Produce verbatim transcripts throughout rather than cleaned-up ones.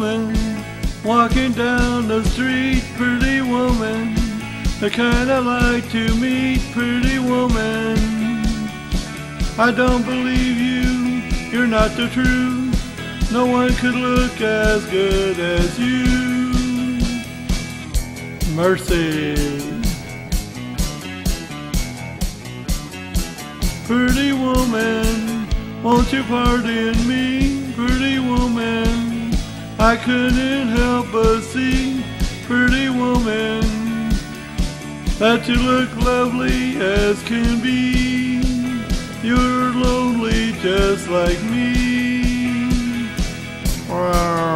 woman walking down the street, pretty woman. I kinda like to meet, pretty woman. I don't believe you, you're not the truth. No one could look as good as you. Mercy. Pretty woman, won't you pardon me, pretty woman? I couldn't help but see, pretty woman, that you look lovely as can be. You're lonely just like me. Wow.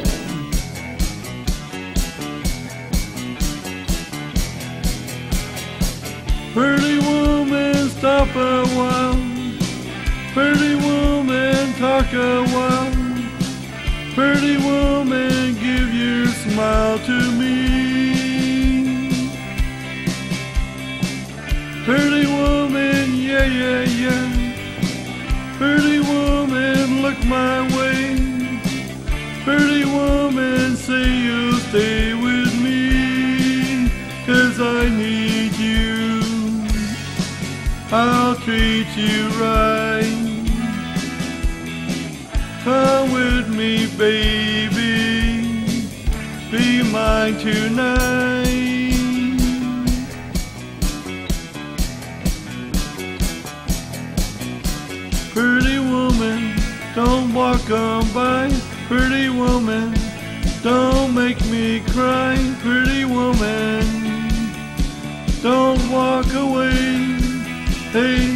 Pretty woman, stop a while. Pretty woman, talk a while. Pretty woman, give your smile to me. Pretty woman, yeah, yeah, yeah. Pretty woman, look my way. Pretty woman, say you'll stay with me, 'cause I need you. I'll treat you right. Come with me, baby. Be mine tonight. Pretty woman, don't walk on by. Pretty woman, don't make me cry. Pretty woman, don't walk away. Hey,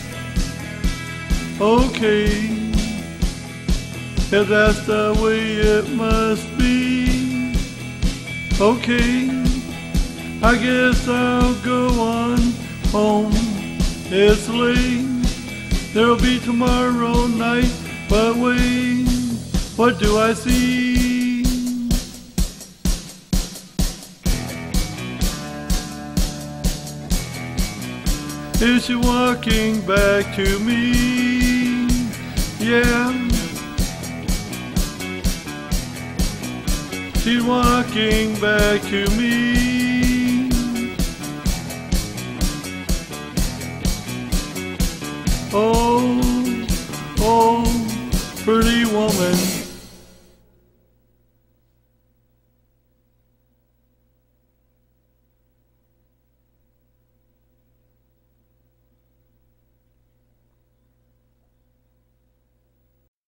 okay, 'cause that's the way it must be. Okay, I guess I'll go on home. It's late, there'll be tomorrow night, but wait, what do I see? Is she walking back to me? Yeah. She's walking back to me. Oh.